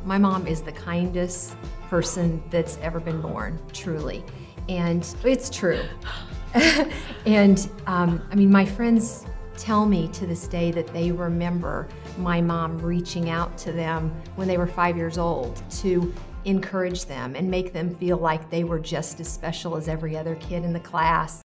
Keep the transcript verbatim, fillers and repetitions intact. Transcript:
My mom is the kindest person that's ever been born, truly. And it's true. and um, I mean, my friends tell me to this day that they remember my mom reaching out to them when they were five years old to encourage them and make them feel like they were just as special as every other kid in the class.